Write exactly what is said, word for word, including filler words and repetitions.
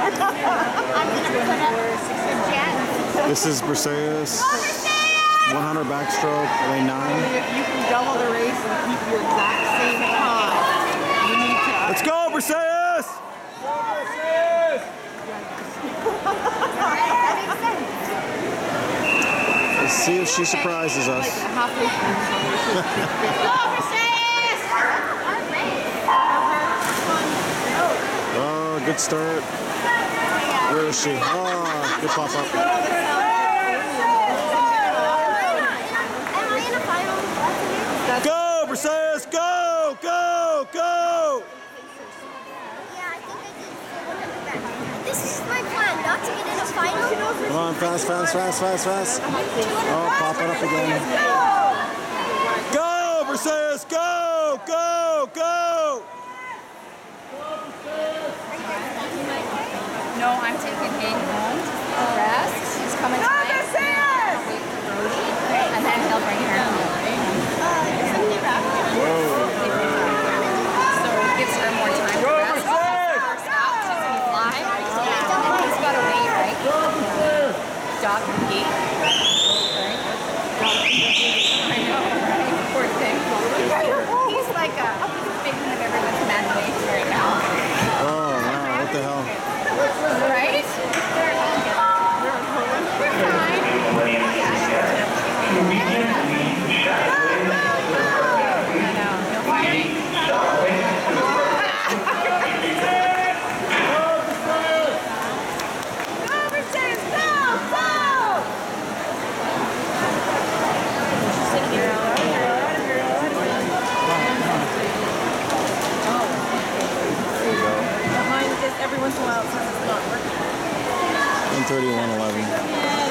I'm going to put up the jet. This is Briseis. one hundred backstroke, lane nine. If you can double the race and keep your exact same time, you need to. Let's go, Briseis! Let's see if she surprises us. Halfway through, Oh, good start. Where is she? Oh, good pop up. Go, Briseis! Go! Go! Go! This is my plan, not to get in a final. Come on, fast, fast, fast, fast, fast. Oh, pop it up again. Go, Briseis! Go! Go! Go! No, I'm taking Hayden home to rest. She's coming tonight. Wait for Brody, and then he'll bring her home. So it gives her more time to rest. First out, she's going to fly. And he's got to wait, right? Dog and gate. Right? I know, right? Poor thing. He's like a victim of everyone's imagination right now. Oh, wow, what the hell? Right? We're fine. I know, you'll find me. every once in a while it says it's not working. one thirty, one eleven.